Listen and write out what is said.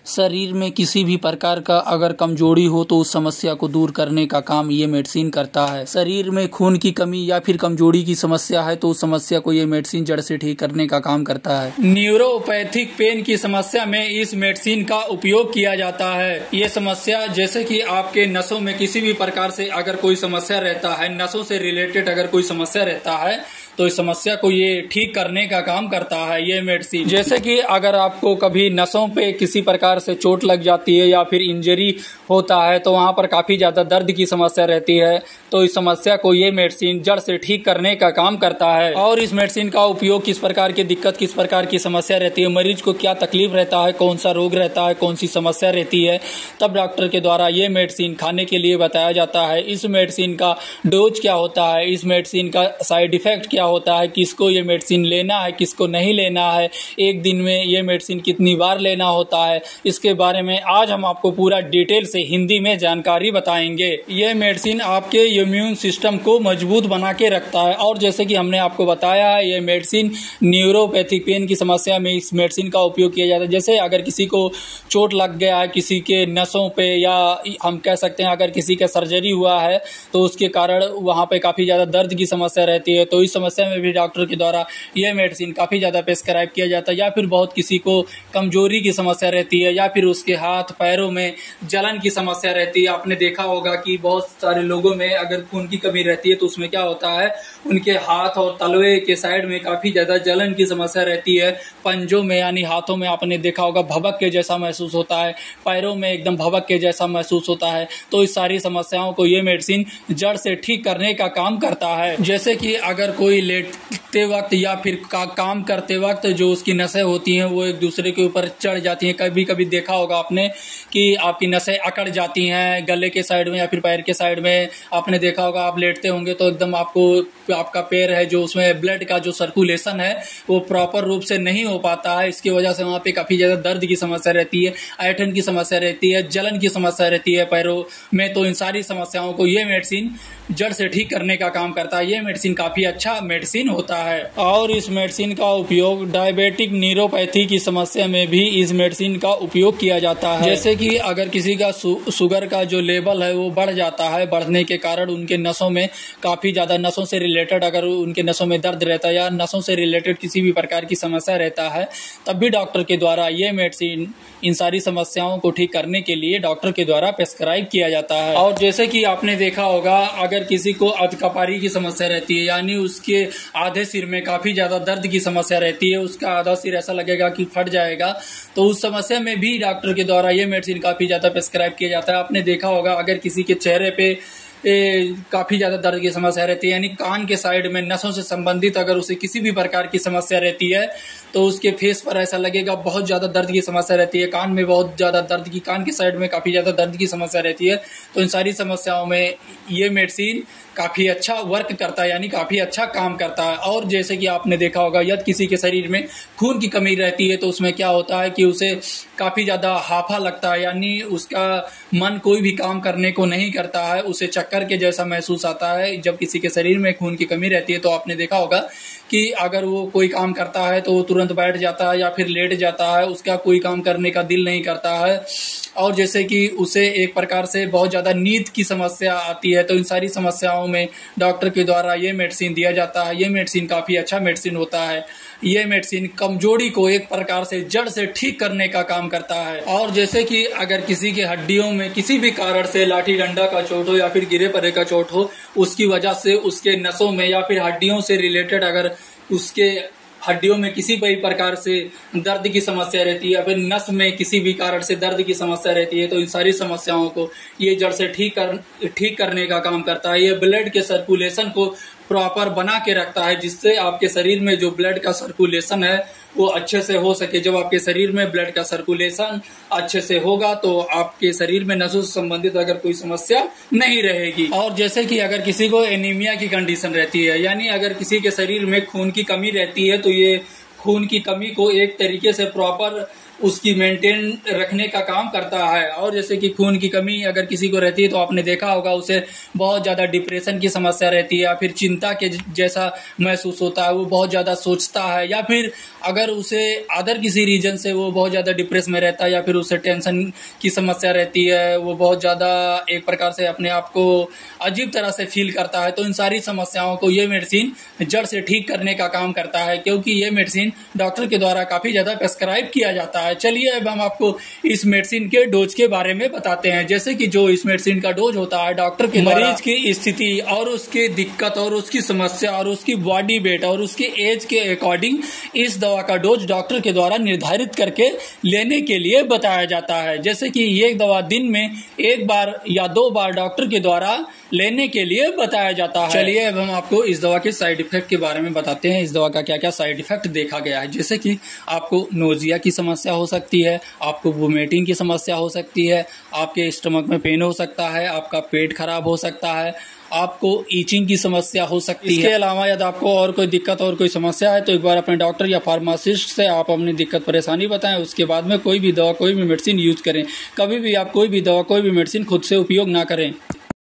शरीर में किसी भी प्रकार का अगर कमजोरी हो तो उस समस्या को दूर करने का काम ये मेडिसिन करता है। शरीर में खून की कमी या फिर कमजोरी की समस्या है तो उस समस्या को ये मेडिसिन जड़ से ठीक करने का काम करता है। न्यूरोपैथिक पेन की समस्या में इस मेडिसिन का उपयोग किया जाता है। ये समस्या जैसे कि आपके नसों में किसी भी प्रकार से अगर कोई समस्या रहता है, नसों से रिलेटेड अगर कोई समस्या रहता है तो इस समस्या को ये ठीक करने का काम करता है ये मेडिसिन। जैसे कि अगर आपको कभी नसों पे किसी प्रकार से चोट लग जाती है या फिर इंजरी होता है तो वहाँ पर काफ़ी ज़्यादा दर्द की समस्या रहती है, तो इस समस्या को ये मेडिसिन जड़ से ठीक करने का काम करता है। और इस मेडिसिन का उपयोग किस प्रकार की दिक्कत, किस प्रकार की समस्या रहती है, मरीज को क्या तकलीफ रहता है, कौन सा रोग रहता है, कौन सी समस्या रहती है, तब डॉक्टर के द्वारा ये मेडिसिन खाने के लिए बताया जाता है। इस मेडिसिन का डोज क्या होता है, इस मेडिसिन का साइड इफेक्ट क्या होता है, किसको ये मेडिसिन लेना है, किसको नहीं लेना है, एक दिन में ये मेडिसिन कितनी बार लेना होता है, इसके बारे में आज हम आपको पूरा डिटेल से हिंदी में जानकारी बताएंगे। ये मेडिसिन आपके इम्यून सिस्टम को मजबूत बना के रखता है और जैसे कि हमने आपको बताया है ये मेडिसिन न्यूरोपैथिक पेन की समस्या में इस मेडिसिन का उपयोग किया जाता है। जैसे अगर किसी को चोट लग गया है किसी के नसों पे, या हम कह सकते हैं अगर किसी का सर्जरी हुआ है तो उसके कारण वहाँ पे काफ़ी ज़्यादा दर्द की समस्या रहती है, तो इस समस्या में भी डॉक्टर के द्वारा यह मेडिसिन काफ़ी ज़्यादा प्रेस्क्राइब किया जाता है। या फिर बहुत किसी को कमजोरी की समस्या रहती है या फिर उसके हाथ पैरों में जलन की समस्या रहती है। आपने देखा होगा कि बहुत सारे लोगों में अगर खून की कमी रहती है तो उसमें क्या होता है, उनके हाथ और तलवे के साइड में काफ़ी ज़्यादा जलन की समस्या रहती है। पंजों में यानी हाथों में आपने देखा होगा भभक के जैसा महसूस होता है, पैरों में एकदम भभक के जैसा महसूस होता है। तो इस सारी समस्याओं को ये मेडिसिन जड़ से ठीक करने का काम करता है। जैसे कि अगर कोई लेटते वक्त या फिर काम करते वक्त जो उसकी नसें होती हैं वो एक दूसरे के ऊपर चढ़ जाती हैं। कभी कभी देखा होगा आपने कि आपकी नसें अकड़ जाती हैं गले के साइड में या फिर पैर के साइड में। आपने देखा होगा आप लेटते होंगे तो एकदम आपका पैर है जो उसमें ब्लड का जो सर्कुलेशन है वो प्रॉपर रूप से नहीं हो पाता है। इसकी वजह से वहाँ पे काफ़ी ज़्यादा दर्द की समस्या रहती है, ऐंठन की समस्या रहती है, जलन की समस्या रहती है पैरों में। तो इन सारी समस्याओं को ये मेडिसिन जड़ से ठीक करने का काम करता है। ये मेडिसिन काफ़ी अच्छा मेडिसिन होता है। और इस मेडिसिन का उपयोग डायबिटिक न्यूरोपैथी की समस्या में भी इस मेडिसिन का उपयोग किया जाता है। जैसे कि अगर किसी का शुगर का जो लेवल है वो बढ़ जाता है, बढ़ने के कारण उनके नसों में काफ़ी ज़्यादा नसों से रिलेटेड अगर उनके नसों में दर्द रहता है या नसों से रिलेटेड किसी भी प्रकार की समस्या रहता है तब भी डॉक्टर के द्वारा ये मेडिसिन इन सारी समस्याओं को ठीक करने के लिए डॉक्टर के द्वारा प्रेस्क्राइब किया जाता है। और जैसे कि आपने देखा होगा अगर किसी को अधकपारी की समस्या रहती है यानी उसके आधे सिर में काफ़ी ज़्यादा दर्द की समस्या रहती है, उसका आधा सिर ऐसा लगेगा कि फट जाएगा, तो उस समस्या में भी डॉक्टर के द्वारा ये मेडिसिन काफ़ी ज़्यादा प्रेस्क्राइब किया जाता है। आपने देखा होगा अगर किसी के चेहरे पे काफ़ी ज़्यादा दर्द की समस्या रहती है यानी कान के साइड में नसों से संबंधित अगर उसे किसी भी प्रकार की समस्या रहती है तो उसके फेस पर ऐसा लगेगा बहुत ज़्यादा दर्द की समस्या रहती है, कान में बहुत ज़्यादा दर्द की, कान के साइड में काफ़ी ज़्यादा दर्द की समस्या रहती है। तो इन सारी समस्याओं में ये मेडिसिन काफ़ी अच्छा वर्क करता है यानी काफ़ी अच्छा काम करता है। और जैसे कि आपने देखा होगा यदि किसी के शरीर में खून की कमी रहती है तो उसमें क्या होता है कि उसे काफ़ी ज़्यादा हाफा लगता है यानी उसका मन कोई भी काम करने को नहीं करता है, उसे चक्कर के जैसा महसूस आता है। जब किसी के शरीर में खून की कमी रहती है तो आपने देखा होगा कि अगर वो कोई काम करता है तो वो तुरंत बैठ जाता है या फिर लेट जाता है, उसका कोई काम करने का दिल नहीं करता है। और जैसे कि उसे एक प्रकार से बहुत ज़्यादा नींद की समस्या आती है। तो इन सारी समस्याओं में डॉक्टर के द्वारा ये मेडिसिन दिया जाता है। ये मेडिसिन काफ़ी अच्छा मेडिसिन होता है। ये मेडिसिन कमजोरी को एक प्रकार से जड़ से ठीक करने का काम करता है। और जैसे कि अगर किसी के हड्डियों में किसी भी कारण से लाठी डंडा का चोट हो या फिर गिरे पड़े का चोट हो, उसकी वजह से उसके नसों में या फिर हड्डियों से रिलेटेड अगर उसके हड्डियों में किसी भी प्रकार से दर्द की समस्या रहती है या फिर नस में किसी भी कारण से दर्द की समस्या रहती है तो इन सारी समस्याओं को ये जड़ से ठीक करने का काम करता है। ये ब्लड के सर्कुलेशन को प्रॉपर बना के रखता है जिससे आपके शरीर में जो ब्लड का सर्कुलेशन है वो अच्छे से हो सके। जब आपके शरीर में ब्लड का सर्कुलेशन अच्छे से होगा तो आपके शरीर में नसों से संबंधित अगर कोई समस्या नहीं रहेगी। और जैसे कि अगर किसी को एनीमिया की कंडीशन रहती है यानी अगर किसी के शरीर में खून की कमी रहती है तो ये खून की कमी को एक तरीके से प्रॉपर उसकी मेंटेन रखने का काम करता है। और जैसे कि खून की कमी अगर किसी को रहती है तो आपने देखा होगा उसे बहुत ज़्यादा डिप्रेशन की समस्या रहती है, या फिर चिंता के जैसा महसूस होता है, वो बहुत ज़्यादा सोचता है, या फिर अगर उसे अदर किसी रीजन से वो बहुत ज़्यादा डिप्रेस में रहता है, या फिर उसे टेंशन की समस्या रहती है, वो बहुत ज़्यादा एक प्रकार से अपने आप को अजीब तरह से फील करता है, तो इन सारी समस्याओं को ये मेडिसिन जड़ से ठीक करने का काम करता है, क्योंकि ये मेडिसिन डॉक्टर के द्वारा काफ़ी ज़्यादा प्रेस्क्राइब किया जाता है। चलिए अब हम आपको इस मेडिसिन के डोज के बारे में बताते हैं। जैसे कि जो इस मेडिसिन का डोज होता है, डॉक्टर के मरीज की स्थिति और उसकी दिक्कत और उसकी समस्या और उसकी बॉडी वेट और उसकी एज के अकॉर्डिंग इस दवा का डोज डॉक्टर के द्वारा निर्धारित करके लेने के लिए बताया जाता है। जैसे कि ये दवा दिन में 1 बार या 2 बार डॉक्टर के द्वारा लेने के लिए बताया जाता है। चलिए अब हम आपको इस दवा के साइड इफेक्ट के बारे में बताते हैं। इस दवा का क्या क्या साइड इफेक्ट देखा गया है। जैसे कि आपको नोजिया की समस्या हो सकती है, आपको वोमिटिंग की समस्या हो सकती है, आपके स्टमक में पेन हो सकता है, आपका पेट खराब हो सकता है, आपको ईचिंग की समस्या हो सकती है। इसके अलावा यदि आपको और कोई दिक्कत और कोई समस्या है तो एक बार अपने डॉक्टर या फार्मासिस्ट से आप अपनी दिक्कत परेशानी बताएं। उसके बाद में कोई भी दवा कोई भी मेडिसिन यूज करें। कभी भी आप कोई भी दवा कोई भी मेडिसिन खुद से उपयोग ना करें।